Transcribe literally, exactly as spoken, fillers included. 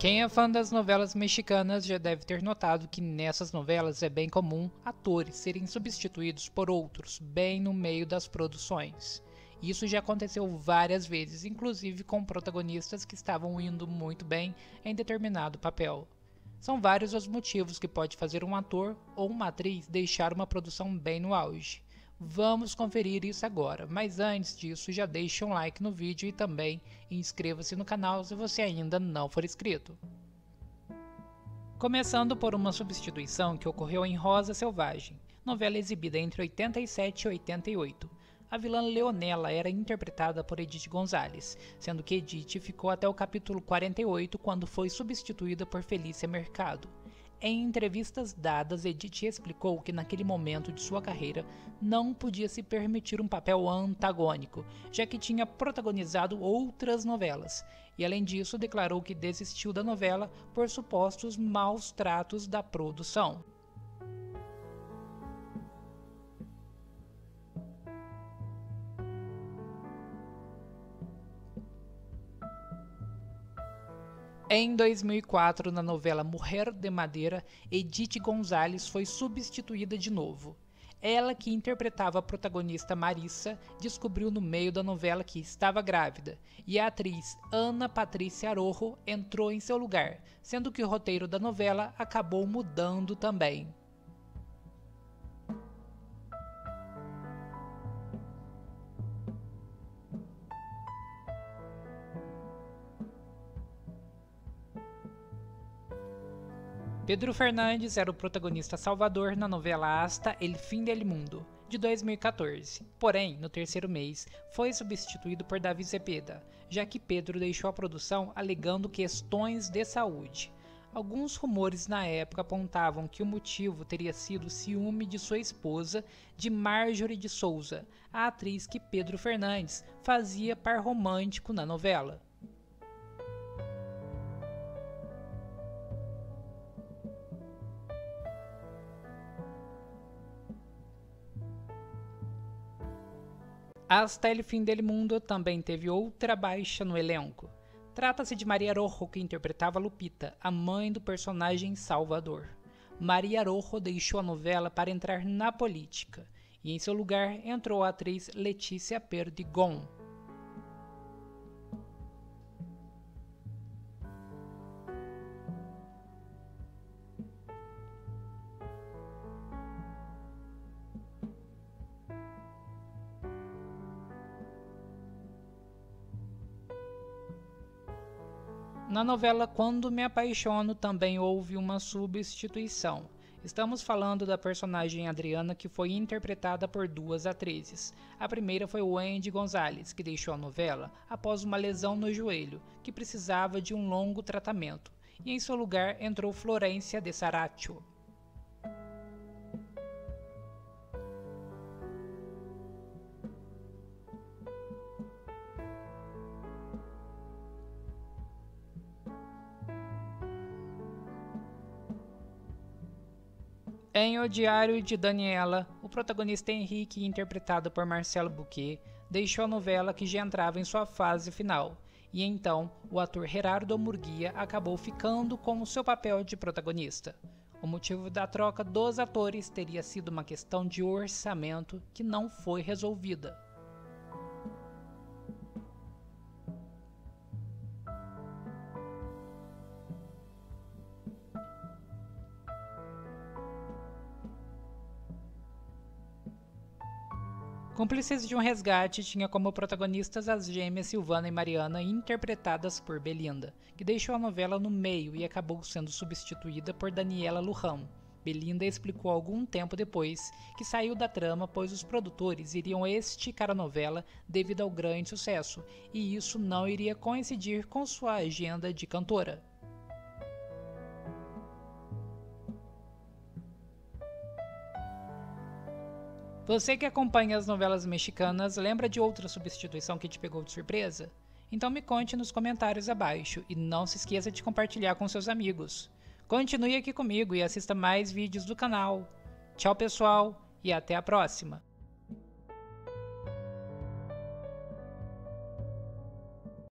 Quem é fã das novelas mexicanas já deve ter notado que nessas novelas é bem comum atores serem substituídos por outros bem no meio das produções. Isso já aconteceu várias vezes, inclusive com protagonistas que estavam indo muito bem em determinado papel. São vários os motivos que pode fazer um ator ou uma atriz deixar uma produção bem no auge. Vamos conferir isso agora, mas antes disso já deixe um like no vídeo e também inscreva-se no canal se você ainda não for inscrito. Começando por uma substituição que ocorreu em Rosa Selvagem, novela exibida entre oitenta e sete e oitenta e oito. A vilã Leonela era interpretada por Edith Gonzalez, sendo que Edith ficou até o capítulo quarenta e oito quando foi substituída por Felícia Mercado. Em entrevistas dadas, Edith explicou que naquele momento de sua carreira não podia se permitir um papel antagônico, já que tinha protagonizado outras novelas, e além disso declarou que desistiu da novela por supostos maus tratos da produção. Em dois mil e quatro, na novela Mujer de Madeira, Edith Gonzalez foi substituída de novo. Ela, que interpretava a protagonista Marissa, descobriu no meio da novela que estava grávida, e a atriz Ana Patrícia Arrojo entrou em seu lugar, sendo que o roteiro da novela acabou mudando também. Pedro Fernandes era o protagonista Salvador na novela Hasta el fin del mundo, de dois mil e quatorze. Porém, no terceiro mês, foi substituído por Davi Cepeda, já que Pedro deixou a produção alegando questões de saúde. Alguns rumores na época apontavam que o motivo teria sido o ciúme de sua esposa, de Marjorie de Souza, a atriz que Pedro Fernandes fazia par romântico na novela. Hasta el fin del mundo também teve outra baixa no elenco. Trata-se de Maria Arrojo, que interpretava Lupita, a mãe do personagem Salvador. Maria Arrojo deixou a novela para entrar na política, e em seu lugar entrou a atriz Letícia Perdigon. Na novela Quando Me Apaixono também houve uma substituição. Estamos falando da personagem Adriana, que foi interpretada por duas atrizes. A primeira foi Wendy Gonzalez, que deixou a novela após uma lesão no joelho, que precisava de um longo tratamento, e em seu lugar entrou Florência de Saracho. Em O Diário de Daniela, o protagonista Henrique, interpretado por Marcelo Buquet, deixou a novela que já entrava em sua fase final, e então o ator Gerardo Murguia acabou ficando com o seu papel de protagonista. O motivo da troca dos atores teria sido uma questão de orçamento que não foi resolvida. Cúmplices de um Resgate tinha como protagonistas as gêmeas Silvana e Mariana, interpretadas por Belinda, que deixou a novela no meio e acabou sendo substituída por Daniela Luján. Belinda explicou algum tempo depois que saiu da trama pois os produtores iriam esticar a novela devido ao grande sucesso, e isso não iria coincidir com sua agenda de cantora. Você que acompanha as novelas mexicanas, lembra de outra substituição que te pegou de surpresa? Então me conte nos comentários abaixo e não se esqueça de compartilhar com seus amigos. Continue aqui comigo e assista mais vídeos do canal. Tchau pessoal e até a próxima!